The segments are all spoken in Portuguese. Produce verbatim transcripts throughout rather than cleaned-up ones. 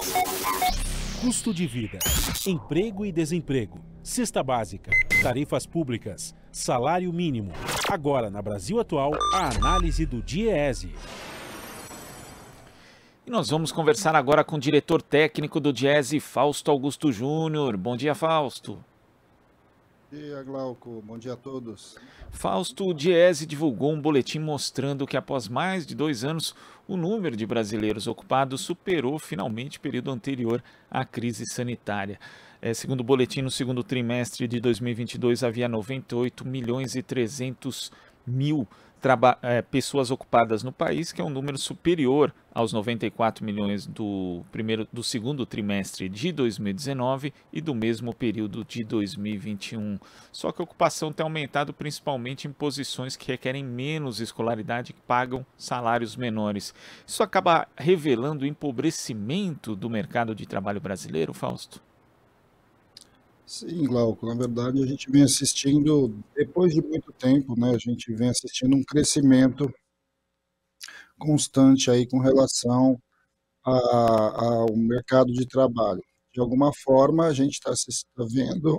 Custo de vida, emprego e desemprego, cesta básica, tarifas públicas, salário mínimo. Agora, na Brasil Atual, a análise do DIEESE. E nós vamos conversar agora com o diretor técnico do DIEESE, Fausto Augusto Júnior. Bom dia, Fausto. Bom dia, Glauco. Bom dia a todos. Fausto, o DIEESE divulgou um boletim mostrando que após mais de dois anos, o número de brasileiros ocupados superou finalmente o período anterior à crise sanitária. É, segundo o boletim, no segundo trimestre de dois mil e vinte e dois, havia noventa e oito milhões e trezentos mil é, pessoas ocupadas no país, que é um número superior aos noventa e quatro milhões do, primeiro, do segundo trimestre de dois mil e dezenove e do mesmo período de dois mil e vinte e um. Só que a ocupação tem aumentado principalmente em posições que requerem menos escolaridade e que pagam salários menores. Isso acaba revelando o empobrecimento do mercado de trabalho brasileiro, Fausto? Sim, Glauco, na verdade a gente vem assistindo, depois de muito tempo, né, a gente vem assistindo um crescimento constante aí com relação a, ao mercado de trabalho. De alguma forma, a gente está tá vendo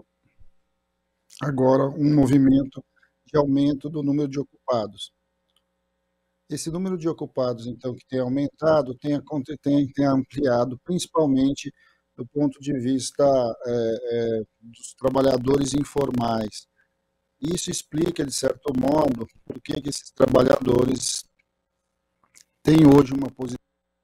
agora um movimento de aumento do número de ocupados. Esse número de ocupados, então, que tem aumentado, tem, tem, tem ampliado, principalmente do ponto de vista é, é, dos trabalhadores informais. Isso explica, de certo modo, por que esses trabalhadores têm hoje uma posição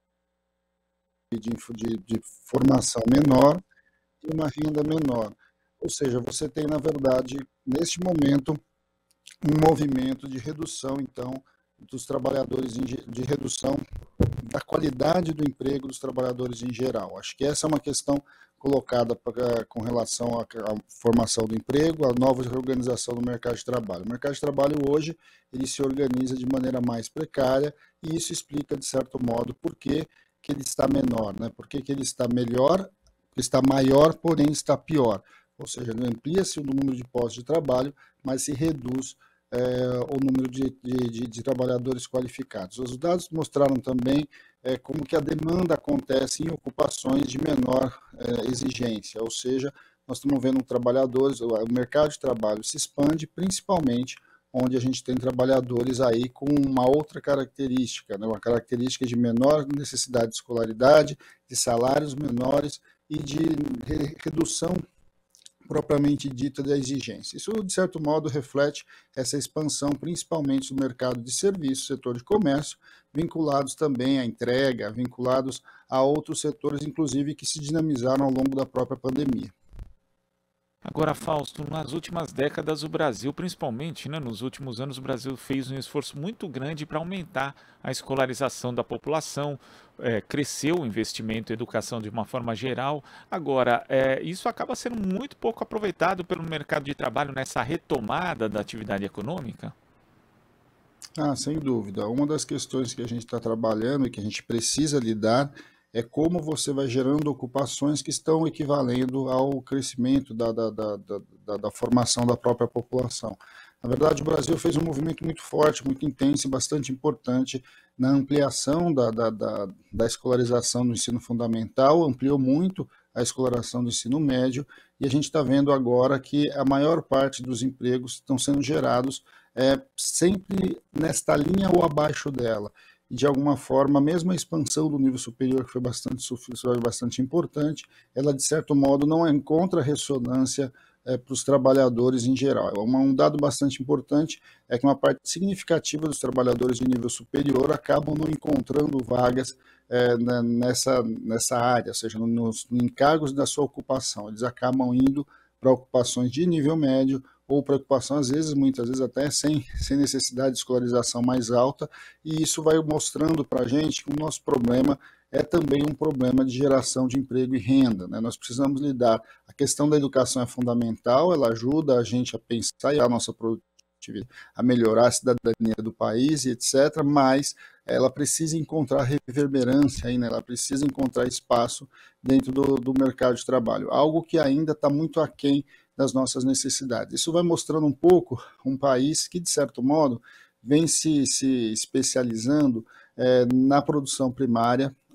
de, de, de formação menor e uma renda menor. Ou seja, você tem, na verdade, neste momento, um movimento de redução, então, dos trabalhadores, de redução da qualidade do emprego dos trabalhadores em geral. Acho que essa é uma questão colocada pra, com relação à, à formação do emprego, à nova reorganização do mercado de trabalho. O mercado de trabalho hoje, ele se organiza de maneira mais precária e isso explica, de certo modo, por que, que ele está menor, né? Por que, que ele está melhor, está maior, porém está pior. Ou seja, amplia-se o número de postos de trabalho, mas se reduz É, o número de, de, de trabalhadores qualificados. Os dados mostraram também é, como que a demanda acontece em ocupações de menor é, exigência, ou seja, nós estamos vendo trabalhadores, o mercado de trabalho se expande, principalmente onde a gente tem trabalhadores aí com uma outra característica, né, uma característica de menor necessidade de escolaridade, de salários menores e de re redução propriamente dita da exigência. Isso, de certo modo, reflete essa expansão, principalmente no mercado de serviços, setor de comércio, vinculados também à entrega, vinculados a outros setores, inclusive, que se dinamizaram ao longo da própria pandemia. Agora, Fausto, nas últimas décadas o Brasil, principalmente, né, nos últimos anos, o Brasil fez um esforço muito grande para aumentar a escolarização da população, é, cresceu o investimento em educação de uma forma geral. Agora, é, isso acaba sendo muito pouco aproveitado pelo mercado de trabalho nessa retomada da atividade econômica? Ah, sem dúvida. Uma das questões que a gente está trabalhando e que a gente precisa lidar é como você vai gerando ocupações que estão equivalendo ao crescimento da, da, da, da, da formação da própria população. Na verdade, o Brasil fez um movimento muito forte, muito intenso e bastante importante na ampliação da, da, da, da escolarização do ensino fundamental, ampliou muito a escolarização do ensino médio, e a gente está vendo agora que a maior parte dos empregos estão sendo gerados é, sempre nesta linha ou abaixo dela. E, de alguma forma, mesmo a expansão do nível superior, que foi bastante, foi bastante importante, ela, de certo modo, não encontra ressonância é, para os trabalhadores em geral. Um dado bastante importante é que uma parte significativa dos trabalhadores de nível superior acabam não encontrando vagas é, nessa, nessa área, ou seja, nos encargos da sua ocupação. Eles acabam indo para ocupações de nível médio ou para ocupação, às vezes, muitas vezes até sem, sem necessidade de escolarização mais alta, e isso vai mostrando para a gente que o nosso problema é também um problema de geração de emprego e renda, né? Nós precisamos lidar, a questão da educação é fundamental, ela ajuda a gente a pensar e a nossa produtividade, a melhorar a cidadania do país e etcétera, mas ela precisa encontrar reverberância, aí, né? Ela precisa encontrar espaço dentro do, do mercado de trabalho, algo que ainda está muito aquém das nossas necessidades. Isso vai mostrando um pouco um país que, de certo modo, vem se, se especializando é, na produção primária,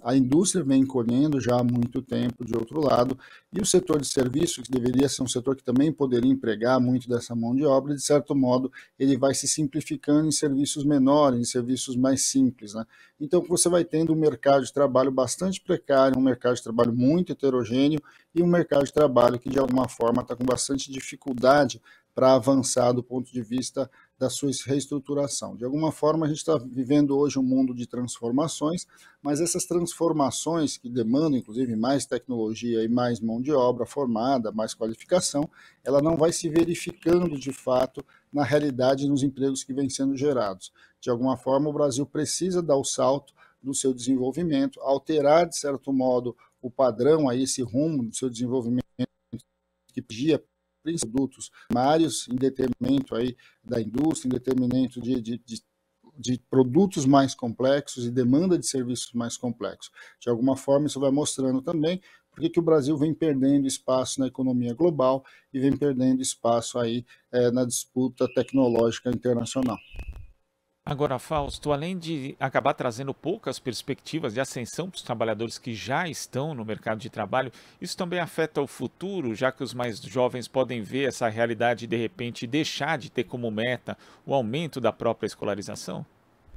A indústria vem encolhendo já há muito tempo, de outro lado, e o setor de serviços, que deveria ser um setor que também poderia empregar muito dessa mão de obra, de certo modo, ele vai se simplificando em serviços menores, em serviços mais simples, né? Então, você vai tendo um mercado de trabalho bastante precário, um mercado de trabalho muito heterogêneo e um mercado de trabalho que, de alguma forma, está com bastante dificuldade para avançar do ponto de vista da sua reestruturação. De alguma forma, a gente está vivendo hoje um mundo de transformações, mas essas transformações que demandam, inclusive, mais tecnologia e mais mão de obra formada, mais qualificação, ela não vai se verificando, de fato, na realidade, nos empregos que vêm sendo gerados. De alguma forma, o Brasil precisa dar o salto do seu desenvolvimento, alterar, de certo modo, o padrão, aí, esse rumo do seu desenvolvimento que pedia produtos primários, em detrimento aí da indústria, em detrimento de, de, de, de produtos mais complexos e demanda de serviços mais complexos. De alguma forma, isso vai mostrando também porque que o Brasil vem perdendo espaço na economia global e vem perdendo espaço aí é, na disputa tecnológica internacional. Agora, Fausto, além de acabar trazendo poucas perspectivas de ascensão para os trabalhadores que já estão no mercado de trabalho, isso também afeta o futuro, já que os mais jovens podem ver essa realidade e, de repente, deixar de ter como meta o aumento da própria escolarização?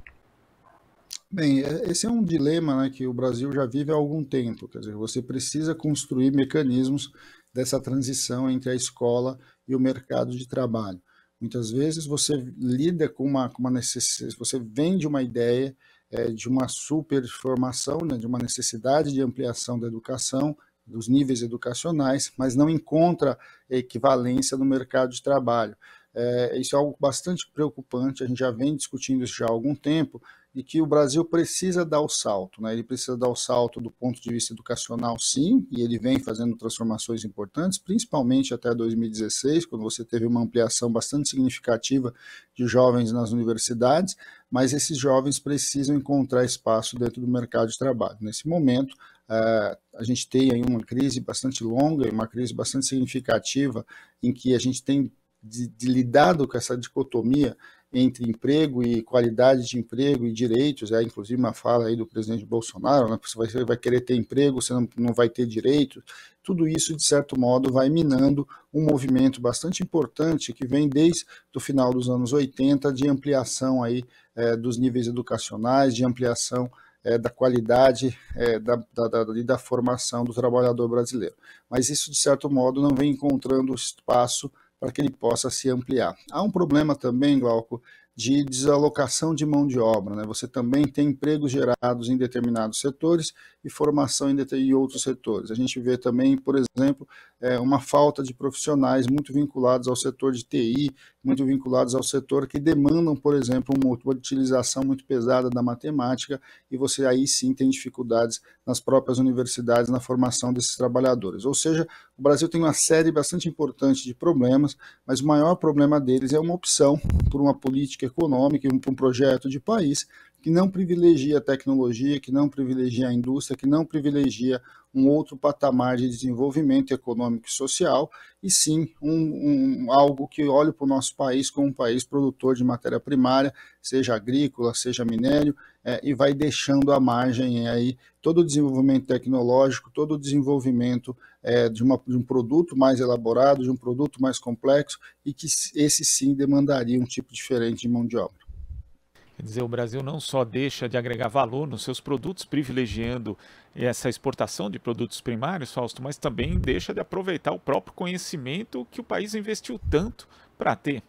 Bem, esse é um dilema, né, que o Brasil já vive há algum tempo. Quer dizer, você precisa construir mecanismos dessa transição entre a escola e o mercado de trabalho. Muitas vezes você lida com uma, com uma necessidade, você vende uma ideia é, de uma super formação, né, de uma necessidade de ampliação da educação, dos níveis educacionais, mas não encontra equivalência no mercado de trabalho. É, isso é algo bastante preocupante, a gente já vem discutindo isso já há algum tempo, e que o Brasil precisa dar o salto, né? Ele precisa dar o salto do ponto de vista educacional, sim, e ele vem fazendo transformações importantes, principalmente até dois mil e dezesseis, quando você teve uma ampliação bastante significativa de jovens nas universidades, mas esses jovens precisam encontrar espaço dentro do mercado de trabalho. Nesse momento, uh, a gente tem aí uma crise bastante longa, uma crise bastante significativa, em que a gente tem de, de lidado com essa dicotomia entre emprego e qualidade de emprego e direitos, é inclusive uma fala aí do presidente Bolsonaro, né, você vai, você vai querer ter emprego, você não, não vai ter direitos, tudo isso, de certo modo, vai minando um movimento bastante importante que vem desde o final dos anos oitenta de ampliação aí, é, dos níveis educacionais, de ampliação é, da qualidade é, da, da, da, da formação do trabalhador brasileiro. Mas isso, de certo modo, não vem encontrando espaço para que ele possa se ampliar. Há um problema também, Glauco, de desalocação de mão de obra, né? Você também tem empregos gerados em determinados setores e formação em, em outros setores. A gente vê também, por exemplo, é, uma falta de profissionais muito vinculados ao setor de T I, muito vinculados ao setor que demandam, por exemplo, uma, uma utilização muito pesada da matemática, e você aí sim tem dificuldades nas próprias universidades na formação desses trabalhadores. Ou seja, o Brasil tem uma série bastante importante de problemas, mas o maior problema deles é uma opção por uma política econômica e um, um projeto de país que não privilegia a tecnologia, que não privilegia a indústria, que não privilegia um outro patamar de desenvolvimento econômico e social, e sim um, um, algo que olhe para o nosso país como um país produtor de matéria primária, seja agrícola, seja minério, é, e vai deixando à margem aí todo o desenvolvimento tecnológico, todo o desenvolvimento é, de, uma, de um produto mais elaborado, de um produto mais complexo, e que esse sim demandaria um tipo diferente de mão de obra. Quer dizer, o Brasil não só deixa de agregar valor nos seus produtos, privilegiando essa exportação de produtos primários, Fausto, mas também deixa de aproveitar o próprio conhecimento que o país investiu tanto para ter.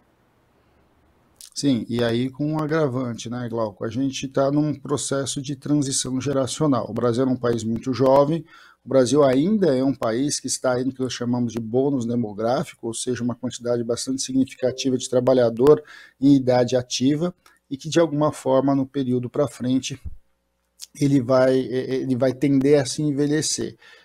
Sim, e aí com um agravante, né, Glauco? A gente está num processo de transição geracional. O Brasil é um país muito jovem, o Brasil ainda é um país que está aí no que nós chamamos de bônus demográfico, ou seja, uma quantidade bastante significativa de trabalhador em idade ativa, e que, de alguma forma, no período para frente, ele vai, ele vai tender a se envelhecer.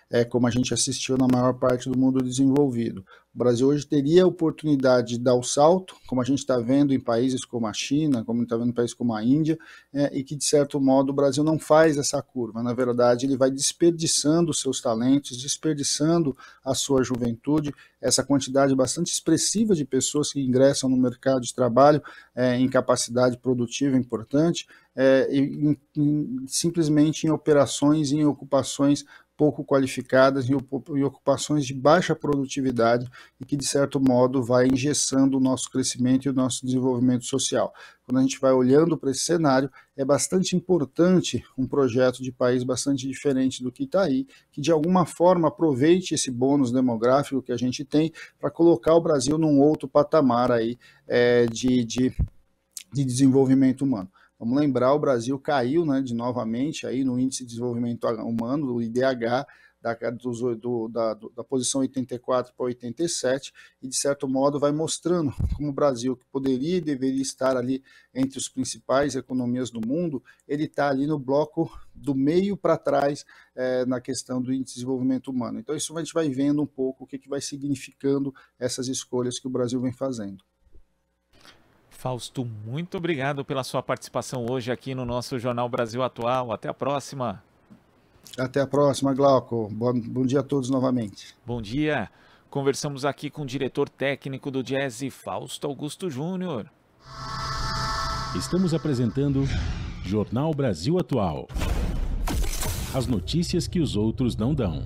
é, como a gente assistiu na maior parte do mundo desenvolvido. O Brasil hoje teria a oportunidade de dar o salto, como a gente está vendo em países como a China, como está vendo em países como a Índia, é, e que, de certo modo, o Brasil não faz essa curva. Na verdade, ele vai desperdiçando os seus talentos, desperdiçando a sua juventude, essa quantidade bastante expressiva de pessoas que ingressam no mercado de trabalho é, em capacidade produtiva importante, é, em, em, simplesmente em operações, em ocupações pouco qualificadas, em ocupações de baixa produtividade e que, de certo modo, vai engessando o nosso crescimento e o nosso desenvolvimento social. Quando a gente vai olhando para esse cenário, é bastante importante um projeto de país bastante diferente do que está aí, que de alguma forma aproveite esse bônus demográfico que a gente tem para colocar o Brasil num outro patamar aí, é, de, de, de desenvolvimento humano. Vamos lembrar, o Brasil caiu, né, de novamente aí no Índice de Desenvolvimento Humano, do I D H, da, do, do, da, da posição oitenta e quatro para oitenta e sete, e de certo modo vai mostrando como o Brasil, que poderia e deveria estar ali entre os principais economias do mundo, ele está ali no bloco do meio para trás é, na questão do Índice de Desenvolvimento Humano. Então isso a gente vai vendo um pouco o que, que vai significando essas escolhas que o Brasil vem fazendo. Fausto, muito obrigado pela sua participação hoje aqui no nosso Jornal Brasil Atual. Até a próxima. Até a próxima, Glauco. Bom, bom dia a todos novamente. Bom dia. Conversamos aqui com o diretor técnico do Diese, Fausto Augusto Júnior. Estamos apresentando Jornal Brasil Atual. As notícias que os outros não dão.